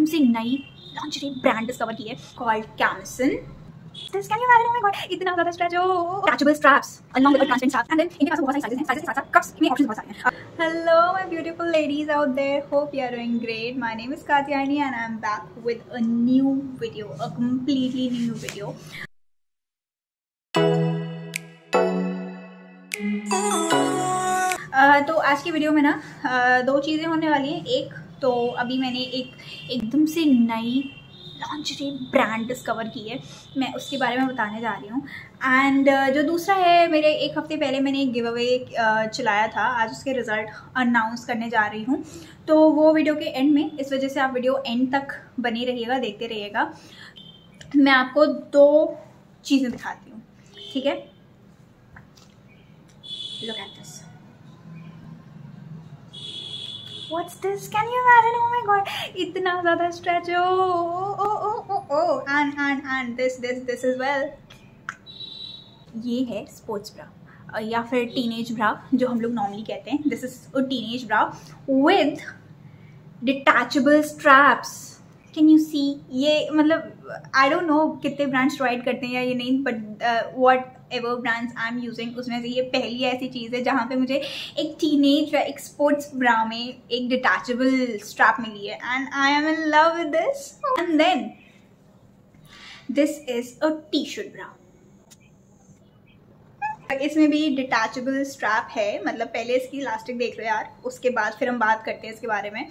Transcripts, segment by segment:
से नई lingerie brand discover की है called Camison. This can you imagine? Oh my god, इतना ज़्यादा स्ट्रेच हो। Attachable straps along with a transparent strap and then इनके पास बहुत सारी साइजेस हैं, साइजेस के साथ-साथ कप्स में ऑप्शंस बहुत सारे हैं। Hello my beautiful ladies out there, hope you are doing great. My name is Katyayani and I am back with a new video, a completely new video. तो आज की वीडियो में ना दो चीज़ें होने वाली हैं। एक तो अभी मैंने एकदम से नई लॉन्जरी ब्रांड डिस्कवर की है, मैं उसके बारे में बताने जा रही हूँ। एंड जो दूसरा है, मेरे एक हफ्ते पहले मैंने एक गिव अवे चलाया था, आज उसके रिज़ल्ट अनाउंस करने जा रही हूँ। तो वो वीडियो के एंड में, इस वजह से आप वीडियो एंड तक बने रहिएगा, देखते रहिएगा। मैं आपको दो चीज़ें दिखाती हूँ, ठीक है? Look at this. What's this? Can you imagine? Oh my god, इतना ज़्यादा स्ट्रेच हो। And this as well. ये है स्पोर्ट्स ब्रा या फिर टीनेज ब्रा जो हम लोग नॉर्मली कहते हैं। This is a teenage bra with detachable straps. Can you see? ये मतलब आई डोंट नो कितने ब्रांड्स प्रोवाइड करते हैं या ये नहीं, but whatever brands I am using उसमें से ये पहली ऐसी चीज़ है जहाँ पे मुझे एक टीनेज या एक स्पोर्ट्स ब्रा में एक डिटैचेबल स्ट्रैप मिली है and I am in love with this. And then this is a T shirt bra. इसमें भी डिटैचेबल स्ट्रैप है, मतलब पहले इसकी इलास्टिक देख लो यार, उसके बाद फिर हम बात करते हैं इसके बारे में।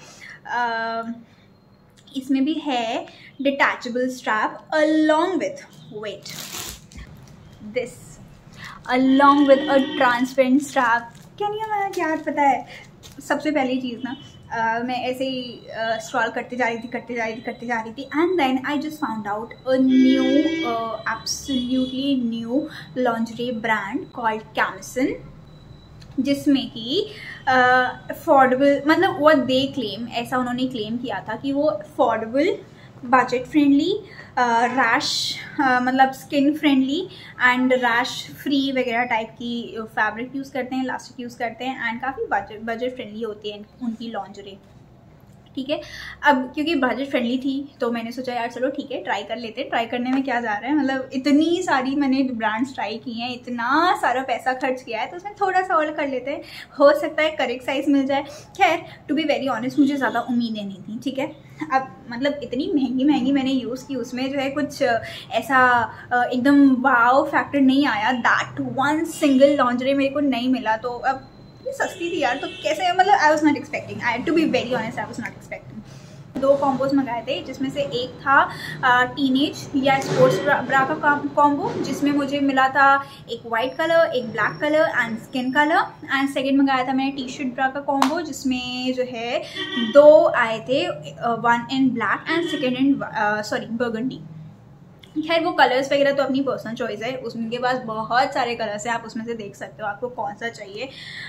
इसमें भी है detachable strap along with wait this, along with a transparent strap. Can you match यार? पता है सबसे पहली चीज़ ना, मैं ऐसे ही स्क्रॉल करते जा रही थी and then I just found out a new absolutely new lingerie brand called Camison, जिसमें कि अफोर्डेबल, मतलब वो दे क्लेम, ऐसा उन्होंने क्लेम किया था कि वो अफोर्डेबल, बजट फ्रेंडली, रैश मतलब skin friendly and rash free वगैरह टाइप की फैब्रिक यूज़ करते हैं, इलास्टिक यूज़ करते हैं एंड काफ़ी बजट फ्रेंडली होती है उनकी लॉन्जरी, ठीक है। अब क्योंकि बजट फ्रेंडली थी तो मैंने सोचा यार चलो ठीक है, ट्राई कर लेते हैं। ट्राई करने में क्या जा रहा है, मतलब इतनी सारी मैंने ब्रांड्स ट्राई की हैं, इतना सारा पैसा खर्च किया है, तो उसमें थोड़ा सा और कर लेते हैं, हो सकता है करेक्ट साइज़ मिल जाए। खैर टू बी वेरी ऑनेस्ट मुझे ज़्यादा उम्मीदें नहीं थी, ठीक है। अब मतलब इतनी महंगी मैंने यूज़ की, उसमें जो है कुछ ऐसा एकदम वाव फैक्टर नहीं आया। दैट वन सिंगल लॉन्जरी मेरे को नहीं मिला, तो अब ये सस्ती थी यार, तो कैसे, मतलब I was not expecting, I to be very honest I was not expecting. दो कॉम्बोज मंगाए थे, जिसमें से एक था टीनेज या स्पोर्ट्स ब्रा का कॉम्बो, जिसमें मुझे मिला था एक वाइट कलर, एक black colour and skin colour. And second मंगाया था मैंने टी शर्ट ब्रा का कॉम्बो, जिसमें जो है दो आए थे, one in black and second in burgundy. खैर वो कलर्स वगैरह तो अपनी पर्सनल चॉइस है, उसके पास बहुत सारे कलर्स हैं, आप उसमें से देख सकते हो आपको कौन सा चाहिए।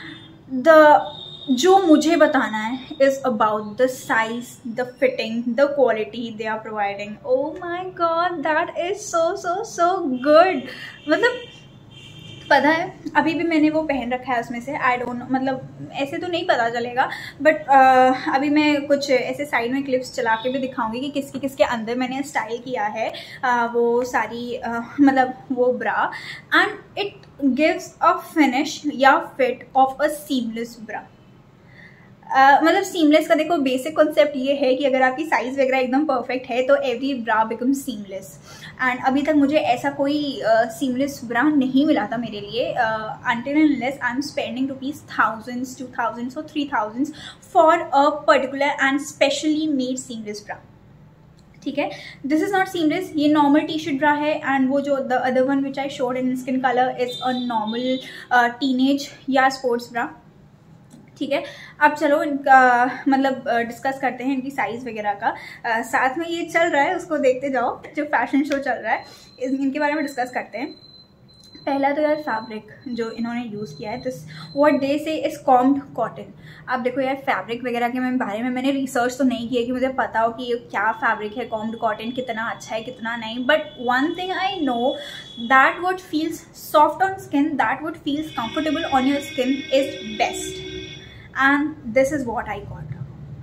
जो मुझे बताना है is about the size, the fitting, the quality they are providing. Oh my god, that is so good. मतलब पता है अभी भी मैंने वो पहन रखा है उसमें से, आई डोंट नो, मतलब ऐसे तो नहीं पता चलेगा, बट अभी मैं कुछ ऐसे साइड में क्लिप्स चला के भी दिखाऊंगी कि किसके अंदर मैंने स्टाइल किया है वो सारी मतलब वो bra, and it gives a finish या fit of a seamless bra. मतलब सीमलेस का देखो बेसिक कॉन्सेप्ट ये है कि अगर आपकी साइज वगैरह एकदम परफेक्ट है तो every bra become seamless, and अभी तक मुझे ऐसा कोई सीमलेस ब्रा नहीं मिला था मेरे लिए, until and unless I am spending rupees thousands, 2000 और 3000 for a particular and specially made seamless bra, ठीक है। दिस इज नॉट सीमलेस, ये नॉर्मल टी शर्ट ब्रा है, एंड वो जो the other one which I showed in skin colour is a normal teenage या sports bra, ठीक है। अब चलो इनका मतलब डिस्कस करते हैं इनकी साइज़ वगैरह का। साथ में ये चल रहा है उसको देखते जाओ, जो फैशन शो चल रहा है इनके बारे में डिस्कस करते हैं। पहला तो यार फैब्रिक जो इन्होंने यूज़ किया है, दिस व्हाट दे से इज कॉम्ड कॉटन। अब देखो यार फैब्रिक वगैरह के बारे में मैंने रिसर्च तो नहीं किया कि मुझे पता हो कि क्या फैब्रिक है, कॉम्ड कॉटन कितना अच्छा है कितना नहीं, but one thing I know that what feels soft on skin, that what feels comfortable on your skin is best, and this is what I got.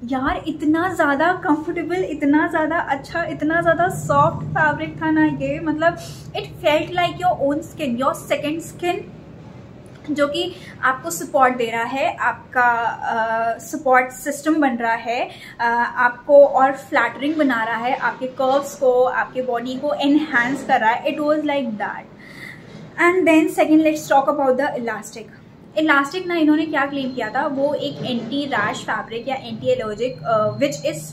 यार इतना ज़्यादा कंफर्टेबल, इतना ज़्यादा अच्छा, इतना ज़्यादा सॉफ्ट फैब्रिक था ना ये, मतलब it felt like your own skin, your second skin, जो कि आपको सपोर्ट दे रहा है, आपका सपोर्ट सिस्टम बन रहा है, आपको और फ्लैटरिंग बना रहा है, आपके कर्व्स को, आपके बॉडी को एनहांस कर रहा है. It was like that. And then second let's talk about the elastic. Elastic ना इन्होंने क्या क्लेम किया था, वो एक एंटी रैश फैब्रिक या anti allergic which is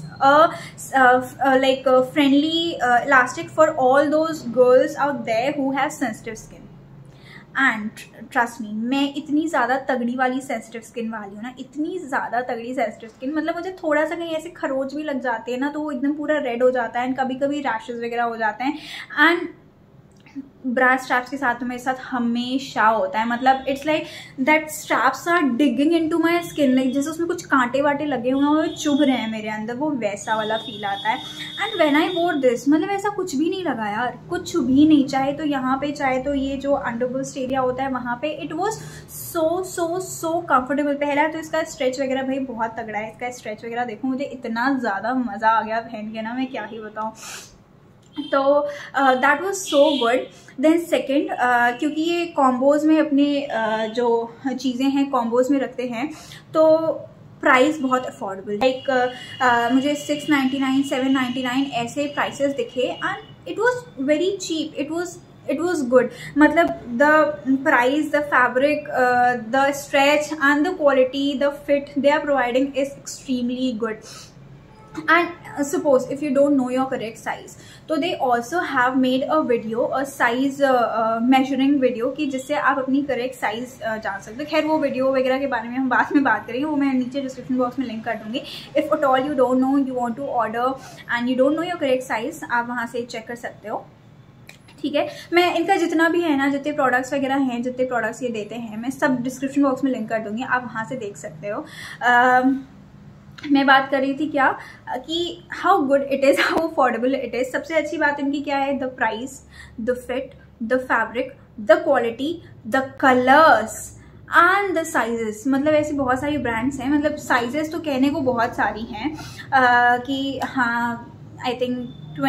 like friendly elastic for all those girls out there who have sensitive skin. And trust me, मैं इतनी ज़्यादा तगड़ी वाली सेंसिटिव स्किन वाली हूँ ना, इतनी ज़्यादा तगड़ी सेंसिटिव स्किन, मतलब मुझे थोड़ा सा कहीं ऐसे खरोच भी लग जाते हैं ना तो वो एकदम पूरा रेड हो जाता है, एंड कभी कभी रैशेज वगैरह हो जाते हैं. एंड ब्रा स्ट्रैप्स के साथ तो मेरे साथ हमेशा होता है, मतलब it's like that straps are digging into my skin, like जैसे उसमें कुछ कांटे वाटे लगे हुए हैं और चुभ रहे हैं मेरे अंदर, वो वैसा वाला फील आता है. एंड व्हेन आई वोर दिस, मतलब ऐसा कुछ भी नहीं लगा यार, कुछ भी नहीं, चाहे तो यहाँ पे, चाहे तो ये जो अंडरबस्ट एरिया होता है वहाँ पे, it was so so so comfortable. पहला तो इसका स्ट्रेच वगैरह भाई बहुत तगड़ा है, इसका स्ट्रेच वगैरह देखो, मुझे इतना ज़्यादा मज़ा आ गया पहन के ना, मैं क्या ही बताऊँ. तो that was so good. Then second, क्योंकि ये कॉम्बोज में अपने जो चीज़ें हैं कॉम्बोज में रखते हैं, तो प्राइस बहुत अफोर्डेबल, लाइक मुझे 699 799 ऐसे प्राइसेस दिखे, and it was very cheap. It was good, मतलब the price, the fabric, the stretch and the quality, the fit they are providing is extremely good. And suppose if you don't know your correct size, तो they also have made a video, a size measuring video, कि जिससे आप अपनी correct size जान सकते हो. खैर वो वीडियो वगैरह के बारे में हम बाद में बात करेंगे, वो मैं नीचे डिस्क्रिप्शन बॉक्स में लिंक कर दूंगी. If at all you don't know, you want to order and you don't know your correct size, आप वहाँ से चेक कर सकते हो. ठीक है, मैं इनका जितना भी है ना, जितने प्रोडक्ट्स वगैरह हैं, जितने प्रोडक्ट्स ये देते हैं, मैं सब डिस्क्रिप्शन बॉक्स में लिंक कर दूंगी, आप वहाँ से देख सकते हो. मैं बात कर रही थी क्या, कि how good it is, how affordable it is. सबसे अच्छी बात इनकी क्या है, the price, the fit, the fabric, the quality, the colours and the sizes. मतलब ऐसी बहुत सारी ब्रांड्स हैं, मतलब साइजेस तो कहने को बहुत सारी हैं, कि हाँ आई थिंक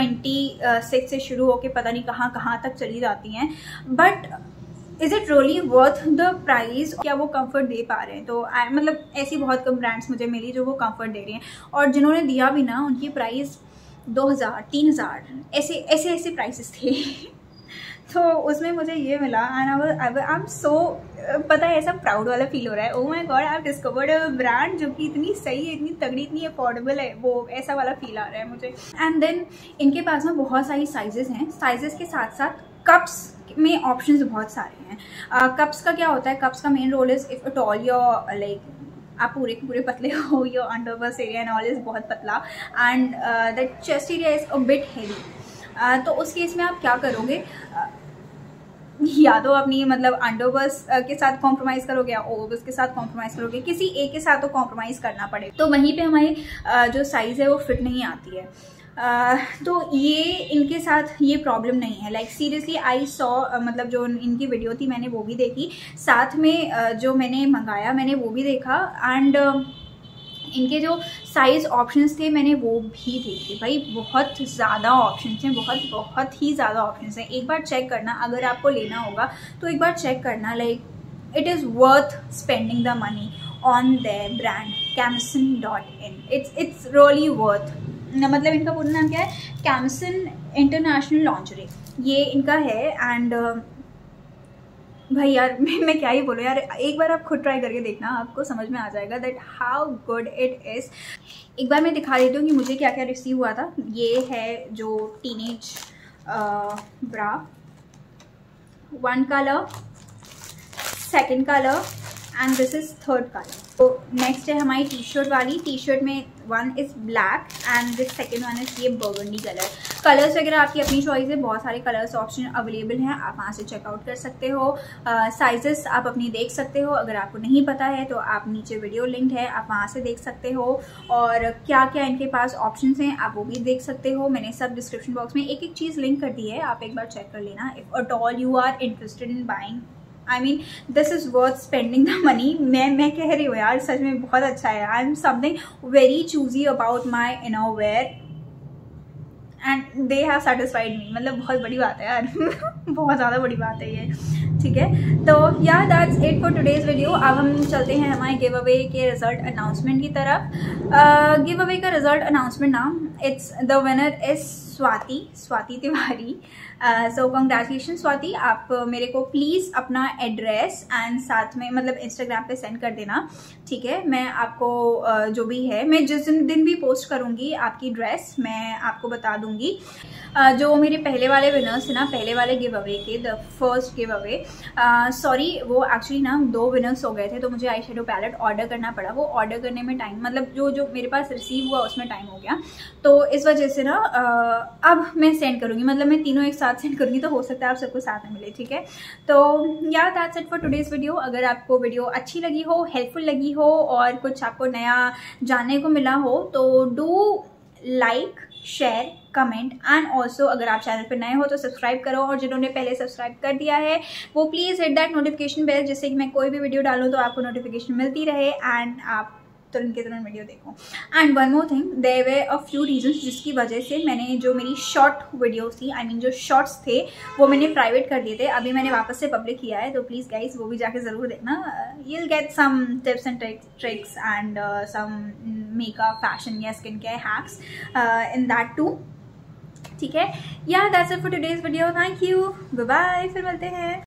26 से शुरू होके पता नहीं कहाँ कहाँ तक चली जाती हैं. But is it really worth the price, क्या वो कंफर्ट दे पा रहे हैं? तो मतलब ऐसी बहुत कम ब्रांड्स मुझे मिली जो वो कंफर्ट दे रही हैं, और जिन्होंने दिया भी ना, उनकी प्राइस 2000 3000 ऐसे प्राइसेस थे. तो उसमें मुझे ये मिला, एंड आई एम सो, पता है ऐसा प्राउड वाला फील हो रहा है, oh my god I have discovered a brand जो कि इतनी सही है, इतनी तगड़ी, इतनी अफोर्डेबल है, वो ऐसा वाला फील आ रहा है मुझे. एंड देन इनके पास ना बहुत सारी साइजेस हैं. साइजेस के साथ साथ कप्स में ऑप्शंस बहुत सारे हैं. कप्स का क्या होता है, कप्स का main role is if at all your like आप पूरे के पूरे पतले हो, your underbust area and all is बहुत पतला, and that chest area is a bit heavy. तो उस केस में आप क्या करोगे, या तो अपनी मतलब अंडरबस्ट के साथ कॉम्प्रोमाइज़ करोगे, या ओवरबस्ट के साथ कॉम्प्रोमाइज़ करोगे, किसी एक के साथ तो कॉम्प्रोमाइज़ करना पड़ेगा. तो वहीं पे हमारी जो साइज़ है वो फिट नहीं आती है. तो ये इनके साथ ये प्रॉब्लम नहीं है. लाइक सीरियसली आई सॉ, मतलब जो इनकी वीडियो थी मैंने वो भी देखी, साथ में जो मैंने मंगाया मैंने वो भी देखा, एंड इनके जो साइज़ ऑप्शंस थे मैंने वो भी देखे. भाई बहुत ज़्यादा ऑप्शंस हैं, बहुत ही ज़्यादा ऑप्शंस हैं. एक बार चेक करना, अगर आपको लेना होगा तो एक बार चेक करना. Like it is worth spending the money on their brand camison.in. It's really worth. मतलब इनका पूरा नाम क्या है, कैमसन इंटरनेशनल लॉन्जरी, ये इनका है. एंड भाई यार मैं क्या ही बोलूँ यार, एक बार आप खुद ट्राई करके देखना, आपको समझ में आ जाएगा that how good it is. एक बार मैं दिखा देती हूँ कि मुझे क्या क्या रिसीव हुआ था. ये है जो teenage bra, 1 colour, 2nd colour, and this is 3rd colour. तो नेक्स्ट है हमारी टी शर्ट वाली. टी शर्ट में 1 is black and this 2nd one is ये बर्गंडी कलर. कलर्स वगैरह आपकी अपनी चॉइस है, बहुत सारे कलर्स ऑप्शन अवेलेबल हैं, आप वहाँ से चेकआउट कर सकते हो. साइजेस आप अपनी देख सकते हो, अगर आपको नहीं पता है तो आप नीचे वीडियो लिंक है, आप वहाँ से देख सकते हो. और क्या क्या इनके पास ऑप्शंस हैं आप वो भी देख सकते हो. मैंने सब डिस्क्रिप्शन बॉक्स में एक एक चीज़ लिंक कर दी है, आप एक बार चेक कर लेना. If at all you are interested in buying I mean this is worth spending the money. मैं कह रही हूँ यार, सच में बहुत अच्छा है। I am something very choosy about my inner wear and they have satisfied me. मतलब बहुत बड़ी बात है यार बहुत ज़्यादा बड़ी बात है ये, ठीक है। तो यार that's it for today's video. अब हम चलते हैं हमारे गिव अवे के रिजल्ट अनाउंसमेंट की तरफ। गिव अवे का रिजल्ट अनाउंसमेंट ना, it's the winner is Swati Tiwari. So congratulation Swati, आप मेरे को प्लीज़ अपना एड्रेस एंड साथ में मतलब इंस्टाग्राम पे सेंड कर देना, ठीक है। मैं आपको जो भी है, मैं जिस दिन भी पोस्ट करूँगी आपकी ड्रेस मैं आपको बता दूँगी। जो मेरे पहले वाले विनर्स थे ना, पहले वाले गिव अवे के, the first giveaway, sorry वो एक्चुअली ना 2 विनर्स हो गए थे, तो मुझे आई शेडो पैलेट ऑर्डर करना पड़ा। वो ऑर्डर करने में टाइम, मतलब जो मेरे पास रिसीव हुआ उसमें टाइम हो गया, तो इस वजह से ना अब मैं सेंड करूँगी, मतलब मैं तीनों एक साथ सेंड करूँगी, तो हो सकता है आप सबको साथ में मिले, ठीक है। तो यार that's it for today's video. अगर आपको वीडियो अच्छी लगी हो, हेल्पफुल लगी हो और कुछ आपको नया जानने को मिला हो, तो do like, share, comment and also अगर आप चैनल पर नए हो तो सब्सक्राइब करो, और जिन्होंने पहले सब्सक्राइब कर दिया है वो please hit that notification bell, जिससे कि मैं कोई भी वीडियो डालूँ तो आपको नोटिफिकेशन मिलती रहे एंड आप तुरंत के तुरंत वीडियो देखो। And one more thing, there were a few reasons जिसकी वजह से मैंने जो मेरी शॉर्ट वीडियोस थी, आई मीन जो शॉर्ट्स थे, वो मैंने प्राइवेट कर दिए थे। अभी मैंने वापस से पब्लिक किया है, तो प्लीज़ गाइज वो भी जाके ज़रूर देखना। You will get some tips and tricks and some makeup, fashion या skin care hacks in that too, ठीक है। या that's it for today's video. Thank you, bye bye, फिर मिलते हैं।